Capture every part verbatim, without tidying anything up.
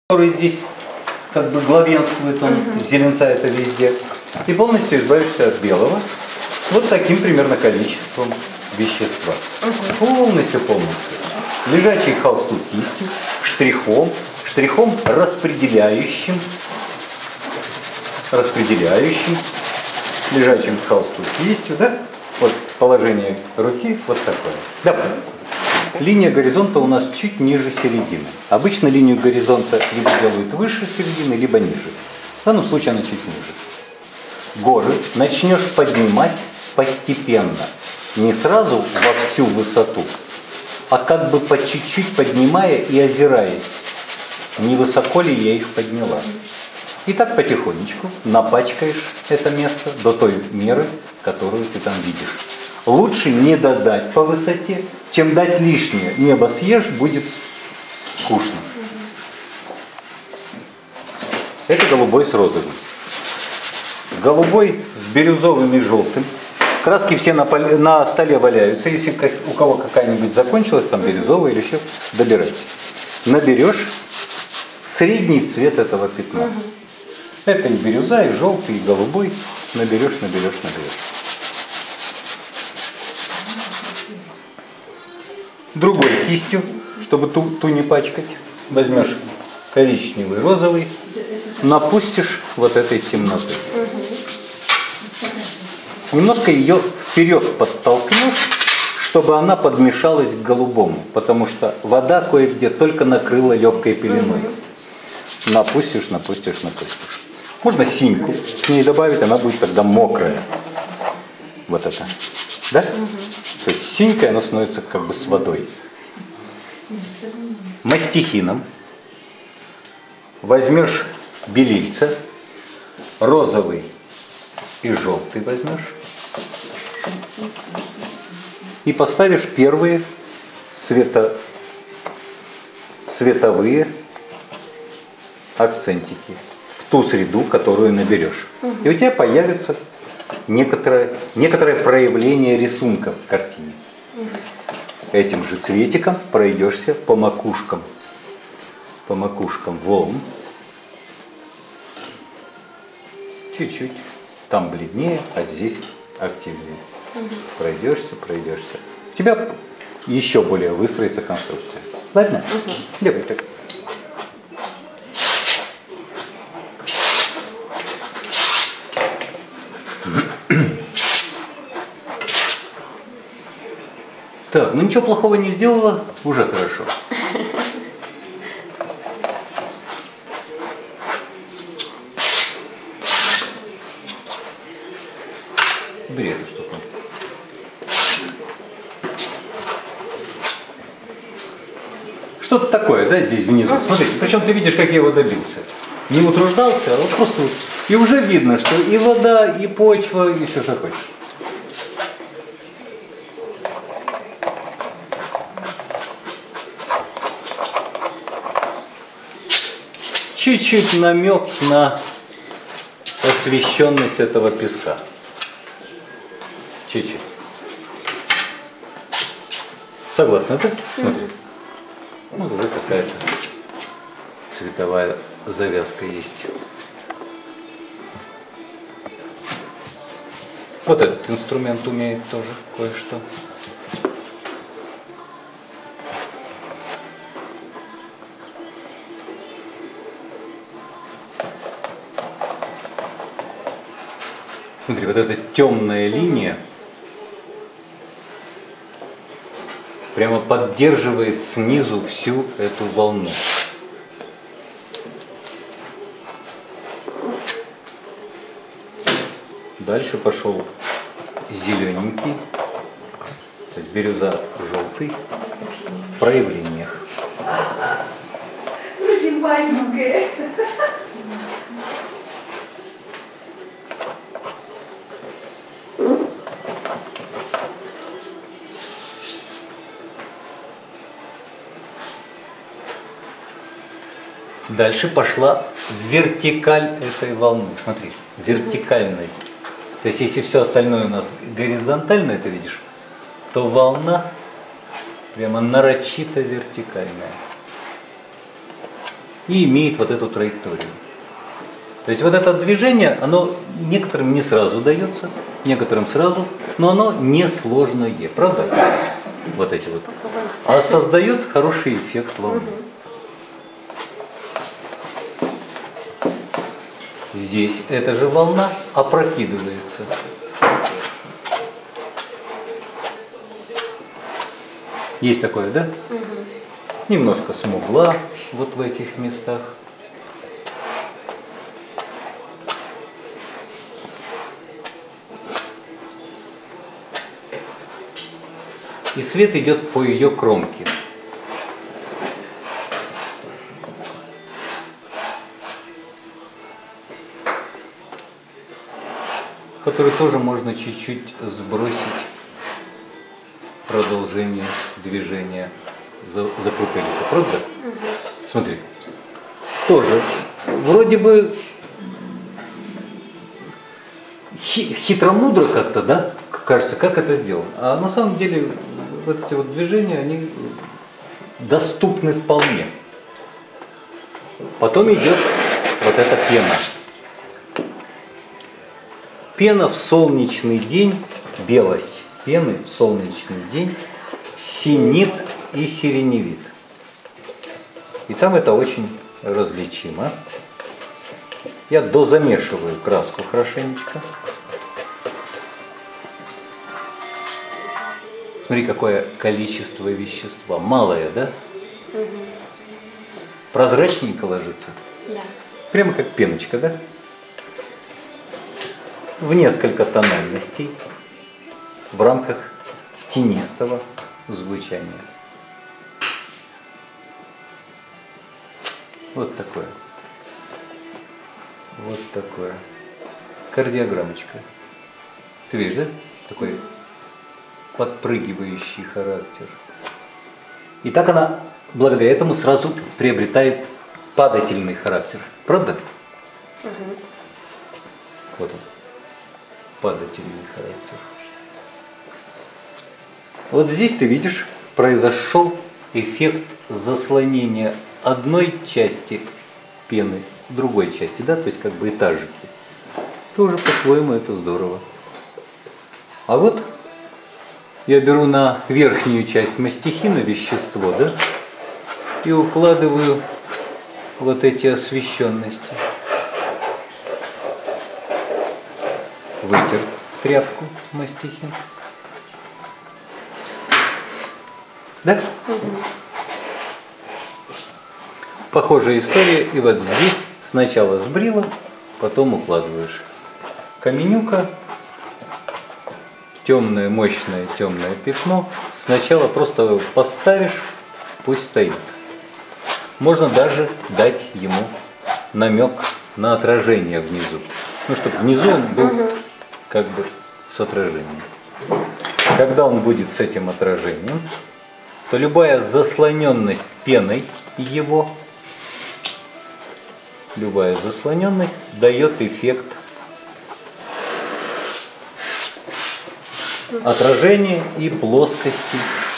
который здесь как бы главенствует, он, угу. Зеленца это везде. И полностью избавишься от белого. Вот таким примерно количеством вещества. Угу. Полностью, полностью. Лежачий холсту кистью, штрихом, штрихом распределяющим, распределяющим, лежачим холсту кистью, да? Вот положение руки вот такое. Давай. Линия горизонта у нас чуть ниже середины. Обычно линию горизонта либо делают выше середины, либо ниже. В данном случае она чуть ниже. Горы начнешь поднимать постепенно. Не сразу во всю высоту, а как бы по чуть-чуть поднимая и озираясь. Не высоко ли я их подняла. И так потихонечку напачкаешь это место до той меры, которую ты там видишь. Лучше не додать по высоте, чем дать лишнее. Небо съешь, будет скучно. Это голубой с розовым. Голубой с бирюзовым и желтым. Краски все на, поле, на столе валяются. Если у кого какая-нибудь закончилась, там бирюзовая или еще, добирайте. Наберешь средний цвет этого пятна. Угу. Это и бирюза, и желтый, и голубой. Наберешь, наберешь, наберешь. Другой кистью, чтобы ту, ту не пачкать, возьмешь коричневый, розовый, напустишь вот этой темноты. Немножко ее вперед подтолкнешь, чтобы она подмешалась к голубому, потому что вода кое-где только накрыла легкой пеленой. Напустишь, напустишь, напустишь. Можно синьку к ней добавить, она будет тогда мокрая. Вот это. Да? То есть синькой она становится как бы с водой. Мастихином возьмешь белильца, розовый и желтый возьмешь. И поставишь первые свето... световые акцентики в ту среду, которую наберешь. И у тебя появится некоторое, некоторое проявление рисунка в картине. Этим же цветиком пройдешься по макушкам, по макушкам волн. Чуть-чуть. Там бледнее, а здесь активнее. Пройдешься, пройдешься. У тебя еще более выстроится конструкция. Ладно? Угу. Давай так. Так, ну ничего плохого не сделала, уже хорошо. Бери эту штуку. Что-то такое, да, здесь внизу. Смотрите, причем ты видишь, как я его добился. Не утруждался, а вот просто вот. И уже видно, что и вода, и почва, и все, что хочешь. Чуть-чуть намек на освещенность этого песка. Чуть-чуть. Согласна, да? Смотри. Вот уже какая-то цветовая завязка есть. Вот этот инструмент умеет тоже кое-что. Смотри, вот эта темная линия прямо поддерживает снизу всю эту волну. Дальше пошел зелененький, то есть бирюза желтый в проявлениях. Дальше пошла вертикаль этой волны. Смотри, вертикальность. То есть если все остальное у нас горизонтально, это видишь, то волна прямо нарочито вертикальная. и имеет вот эту траекторию. То есть вот это движение, оно некоторым не сразу дается, некоторым сразу, но оно несложное, правда? Вот эти вот. А создает хороший эффект волны. Здесь эта же волна опрокидывается. Есть такое, да? Угу. Немножко смугла вот в этих местах. И свет идет по ее кромке. Который тоже можно чуть-чуть сбросить в продолжение движения закрутылика. Правда? Угу. Смотри. Тоже вроде бы хитромудро как-то, да? Кажется, как это сделано. А на самом деле вот эти вот движения, они доступны вполне. Потом идет вот эта пена. Пена в солнечный день, белость пены в солнечный день синит и сиреневит. И там это очень различимо. Я дозамешиваю краску хорошенечко. Смотри, какое количество вещества. Малое, да? Угу. Прозрачненько ложится? Да. Прямо как пеночка, да? В несколько тональностей, в рамках тенистого звучания. Вот такое. Вот такое. Кардиограммочка. Ты видишь, да? Такой подпрыгивающий характер. И так она благодаря этому сразу приобретает падательный характер. Правда? Угу. Вот он. Падательный характер. Вот здесь ты видишь, произошел эффект заслонения одной части пены другой части, да, то есть как бы этажики. Тоже по-своему это здорово. А вот я беру на верхнюю часть мастихина вещество, да, и укладываю вот эти освещенности. Вытер в тряпку мастихин. Да? Угу. Похожая история. И вот здесь сначала сбрила, потом укладываешь. Каменюка, темное, мощное темное пятно. Сначала просто поставишь, пусть стоит. Можно даже дать ему намек на отражение внизу. Ну, чтобы внизу он был угу. как бы с отражением. Когда он будет с этим отражением, то любая заслоненность пеной его, любая заслоненность дает эффект отражения и плоскости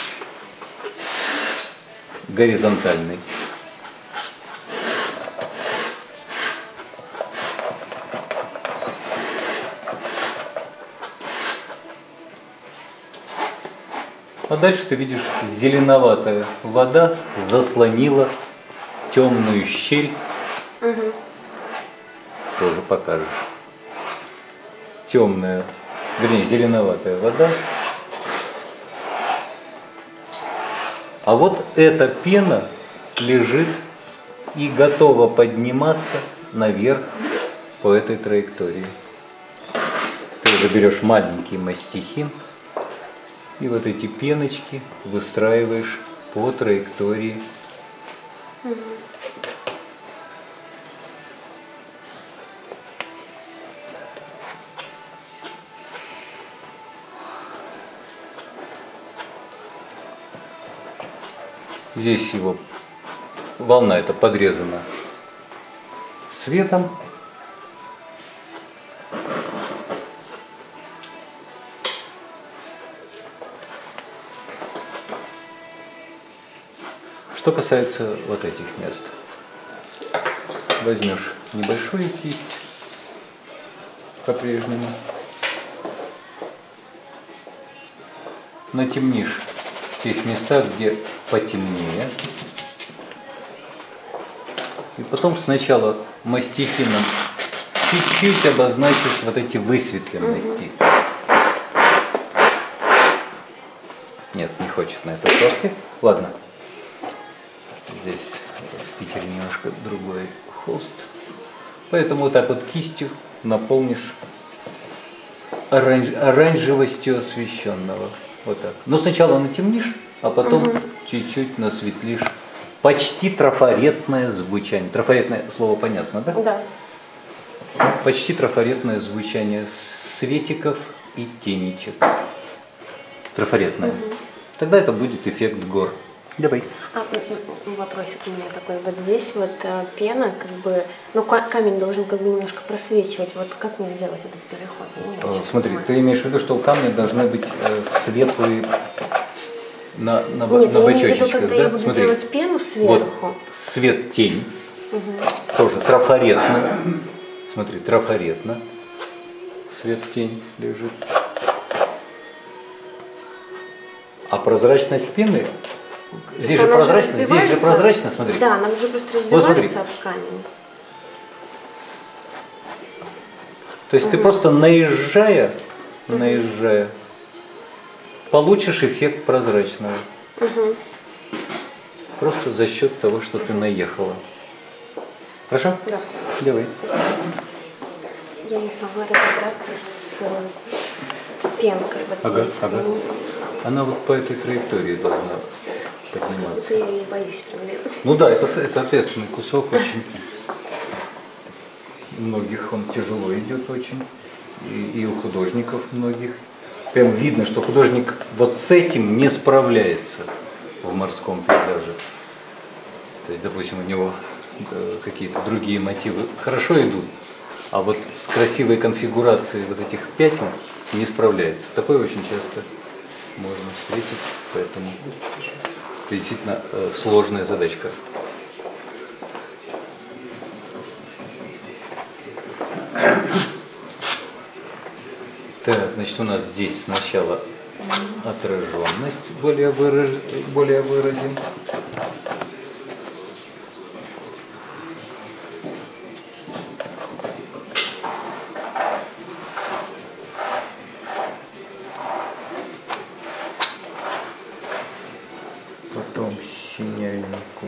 горизонтальной. А дальше ты видишь, зеленоватая вода заслонила темную щель. Угу. Тоже покажешь. Темная, вернее, зеленоватая вода. А вот эта пена лежит и готова подниматься наверх по этой траектории. Ты уже берешь маленький мастихин. И вот эти пеночки выстраиваешь по траектории. Угу. Здесь его волна эта подрезана светом. Что касается вот этих мест. возьмешь небольшую кисть по-прежнему, натемнишь в тех местах, где потемнее, и потом сначала мастихином чуть-чуть обозначишь вот эти высветленности. Нет, не хочет на этой плоске. Ладно. Здесь в Питере немножко другой холст. Поэтому вот так вот кистью наполнишь оранж... оранжевостью освещенного. Вот так. Но сначала натемнишь, а потом угу. чуть-чуть насветлишь. Почти трафаретное звучание. Трафаретное слово понятно, да? Да. Почти трафаретное звучание светиков и тенечек. Трафаретное. Угу. Тогда это будет эффект гор. Давай. А, вопросик у меня такой. Вот здесь вот а, пена, как бы, ну камень должен как бы немножко просвечивать. Вот как мне сделать этот переход? А, смотри, понимаю. Ты имеешь в виду, что у камня должны быть э, светлые на, на, Нет, на я бочочечках, имею в виду, когда да? я буду Смотри. делать пену сверху. Вот свет-тень. Угу. Тоже трафаретно. Смотри, трафаретно. Свет-тень лежит. А прозрачность пены, здесь же прозрачно, здесь же прозрачно, смотри. Да, она уже просто разбивается об камень. То есть угу. ты просто наезжая, угу. наезжая, получишь эффект прозрачного. Угу. Просто за счет того, что ты наехала. Хорошо? Да. Давай. Я не смогла разобраться с пенкой вот ага, здесь. Ага. Она вот по этой траектории должна подниматься. Я не боюсь прям делать. Ну да, это, это ответственный кусок очень. У многих он тяжело идет очень. И, и у художников многих. Прям видно, что художник вот с этим не справляется в морском пейзаже. То есть, допустим, у него какие-то другие мотивы хорошо идут, а вот с красивой конфигурацией вот этих пятен не справляется. Такое очень часто можно встретить, поэтому это действительно э, сложная задачка. Так, значит, у нас здесь сначала отраженность более, выраж... более выразим. Потом синявинку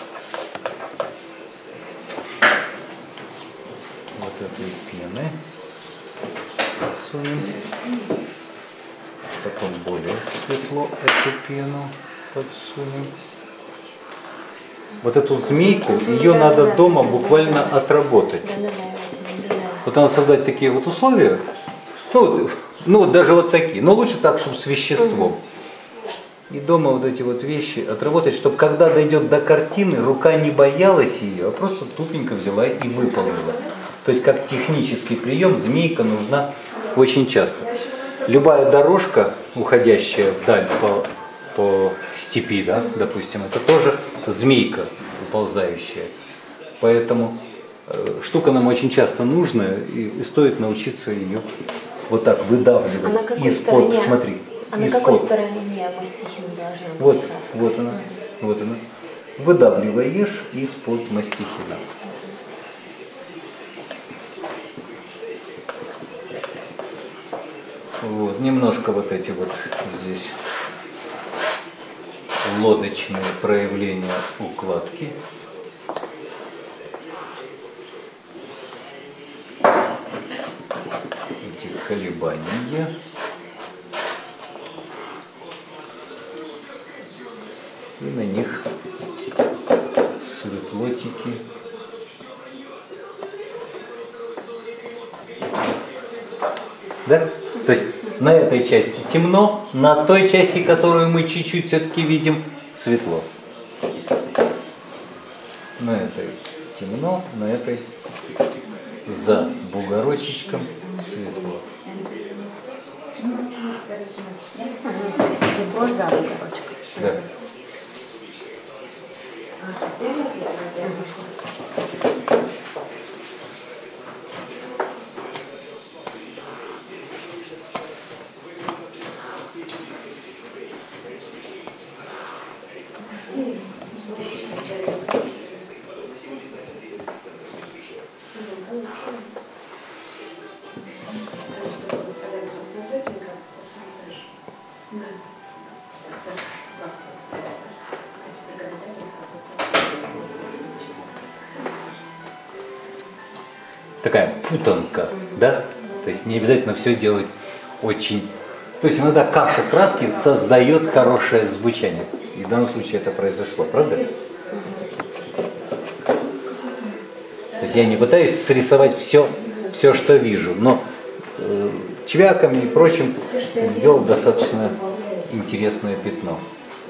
вот этой пены подсунем. Потом более светло эту пену подсунем. Вот эту змейку, ее да, надо да, дома да, буквально да, отработать. Да, да, да, да, да. Вот надо создать такие вот условия, ну вот, ну вот даже вот такие, но лучше так, чтобы с веществом. Угу. И дома вот эти вот вещи отработать, чтобы когда дойдет до картины, рука не боялась ее, а просто тупенько взяла и выполнила. То есть как технический прием змейка нужна очень часто. Любая дорожка, уходящая вдаль по, по степи, да, допустим, это тоже змейка уползающая. Поэтому э, штука нам очень часто нужная, и, и стоит научиться ее вот так выдавливать а из-под, смотри. А на какой стороне мастихина должна быть? Вот, вот она, вот она. Выдавливаешь из-под мастихина. Вот, немножко вот эти вот здесь лодочные проявления укладки. Эти колебания. И на них светлотики. Да? То есть на этой части темно, на той части, которую мы чуть-чуть все-таки видим, светло. На этой темно, на этой за бугорочечком светло. То есть светло за бугорочком. Да. Такая путанка, да? То есть не обязательно все делать очень... То есть иногда каша краски создает хорошее звучание. И в данном случае это произошло, правда? То есть я не пытаюсь срисовать все, все что вижу, но э, чвяками и прочим сделал достаточно интересное пятно.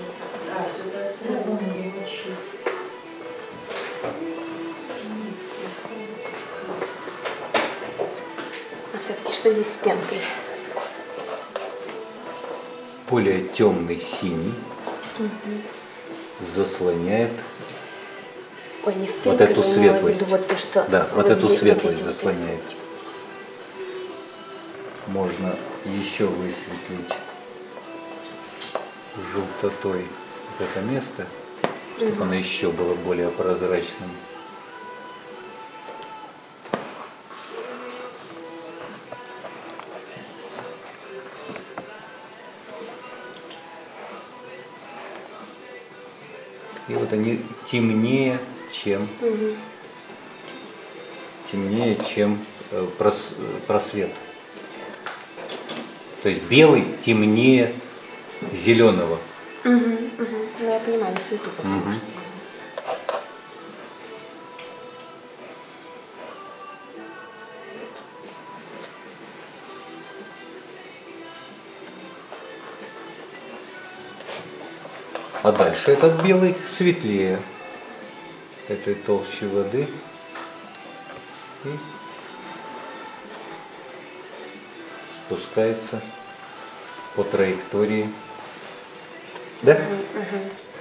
А все-таки что здесь с пенкой? Более темный синий угу. заслоняет Ой, не с пенкой, вот эту светлость. Вот то, что да, вот эту вот светлость вот заслоняет. Можно еще высветлить желтотой вот это место, чтобы угу. оно еще было более прозрачным. И вот они темнее, чем угу. темнее, чем прос, просвет. То есть белый темнее зеленого. Угу, угу. Ну я понимаю, на свету потому угу. что. А дальше этот белый светлее этой толщи воды и спускается по траектории. Да? Угу.